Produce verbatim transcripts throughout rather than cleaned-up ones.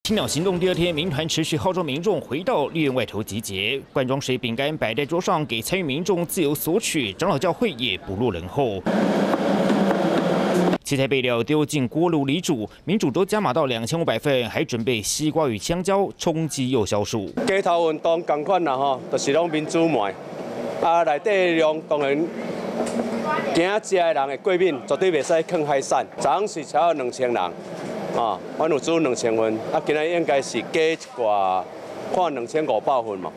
青鸟行动第二天，民团持续号召民众回到立院外头集结，罐装水、饼干摆在桌上，给参与民众自由索取。长老教会也不落人后。 切菜备料丢进锅炉里煮，民主都加码到两千五百份，还准备西瓜与香蕉充饥又消暑。 街头运动同款啦吼，就是拢民主卖，啊内底量当然，行食的人的过敏绝对袂使放海产。昨昏是超过两千人，啊，阮有煮两千份，啊今日应该是加一寡，看两千五百份嘛。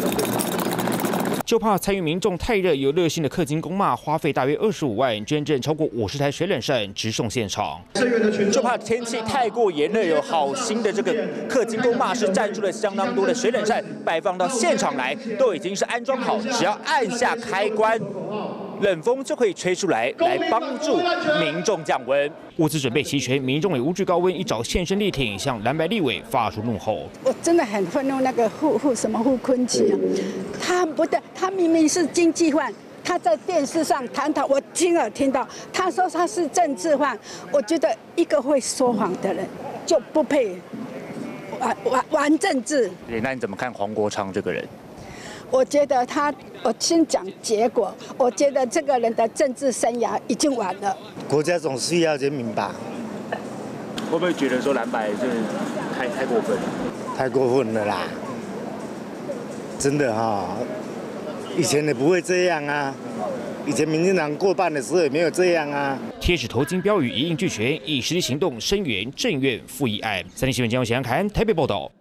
就怕参与民众太热，有热心的氪金公骂，花费大约二十五万，捐赠超过五十台水冷扇，直送现场。 就怕天气太过炎热，有好心的这个氪金公骂是赞助了相当多的水冷扇，摆放到现场来，都已经是安装好，只要按下开关，冷风就可以吹出来，来帮助民众降温。 物资准备齐全，民众也无惧高温，一早现身力挺，向蓝白立委发出怒吼。 我真的很愤怒，那个傅傅什么傅昆萁啊，他不对，他明明是经济犯，他在电视上谈谈，我亲耳听到，他说他是政治犯，我觉得一个会说谎的人就不配玩玩玩政治。 那你怎么看黄国昌这个人？ 我觉得他，我先讲结果。我觉得这个人的政治生涯已经完了。 国家总需要人民吧？ 会不会觉得说蓝白是太太过分了？ 太过分了啦！真的哈、哦，以前也不会这样啊。以前民进党过半的时候也没有这样啊。 贴纸、头巾、标语一应俱全，以实际行动声援政院复议案。三立新闻江永祥、凯安台北报道。